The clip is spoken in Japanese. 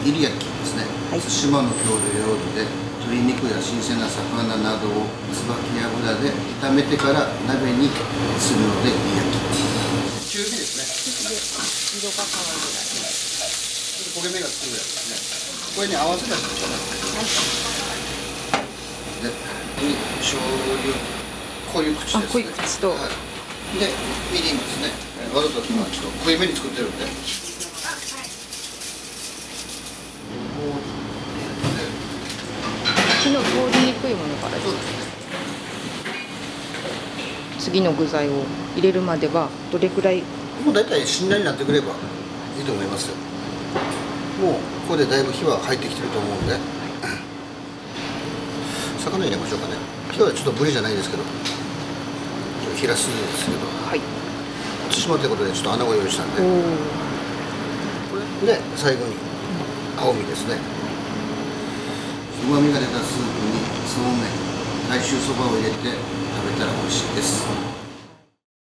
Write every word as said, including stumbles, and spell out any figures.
いり焼きですね、はい、対馬の郷土料理で鶏肉や新鮮な魚などを椿油で炒めてから鍋にするのでいり焼き。中火ですね。 色が変わるぐらい。 焦げ目がつくぐらいですね。これに合わせたらですね。はい、で、醤油、濃い口ですね。 濃い口と。はい、 で、みりんですね。わざとちょっと濃いめに作ってるんで。 火の通りにくいものからです。次の具材を入れるまではどれくらい？ もうだいたいしんなりになってくればいいと思いますよ。もうここでだいぶ火は入ってきてると思うんで、魚入れましょうかね。今日はちょっとブリじゃないですけど、ヒラスですけど、はい、対馬ってことでちょっと穴子用意したんで、これで最後に青みですね。うまみが出たスープにそうめん、大衆そばを入れて食べたら美味しいです。